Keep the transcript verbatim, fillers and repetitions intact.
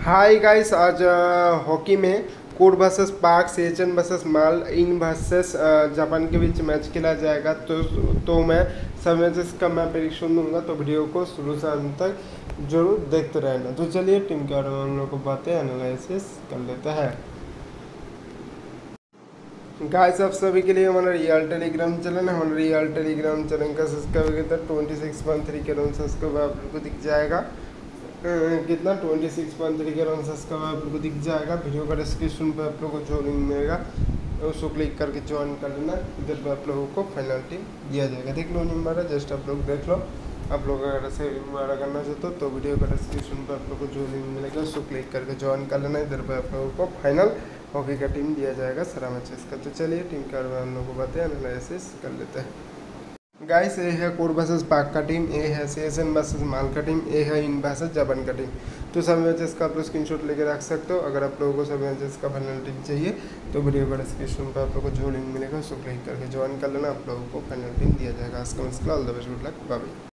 हाय guys, आज hockey में कोड वर्सेस पाक, सेचन वर्सेस माल इन वर्सेस जापान के बीच मैच खेला जाएगा। तो तो मैं सब मैचेस का मैं प्रेडिक्शन दूंगा, तो वीडियो को शुरू से अंत तक जरूर देखते रहना। तो चलिए टीम के बारे में हम लोग को बातें एनालिसिस कर लेते हैं। गाइस, आप सभी के लिए हमारा रियल टेलीग्राम चैनल है। हमारा रियल टेलीग्राम चैनल का सब्सक्राइबर कितना twenty six point three K round subscriber आप लोग को दिख जाएगा। कितना twenty six point three K round subscriber आप लोग को दिख जाएगा। वीडियो का डिस्क्रिप्शन पे आप लोगों को जो लिंक मिलेगा उसको क्लिक करके ज्वाइन कर लेना। इधर पे आप लोगों को फाइनल टीम दिया जाएगा। देख लो नहीं मारा, जस्ट आप लोग देख लो। आप लोग अगर ऐसे मारा करना चाहते हो तो वीडियो का डिस्क्रिप्शन पे आप लोग को जो लिंक मिलेगा उसको क्लिक करके ज्वाइन कर लेना। इधर पे आप लोगों को फाइनल हॉकी का टीम दिया जाएगा सारा मैचेस का। तो चलिए टीम के बारे में हम लोग को बातें एनालिसिस कर लेते हैं। गाइस, ये है कोड वर्सेस पाक का टीम, ये है सीएसएन वर्सेस माल का टीम, ये है इन वर्सेस जापान का टीम। तो सब मैचेस का आप लोग स्क्रीनशॉट लेके रख सकते हो। अगर आप लोगों को सब मैचेस का फाइनल टीम चाहिए तो वीडियो का डिस्क्रिप्शन पर आप लोगों को जो लिंक मिलेगा उसको क्लिक करके ज्वाइन कर लेना। आप लोगों को फाइनल टीम दिया जाएगा। आज का match all the best, good luck, bye bye.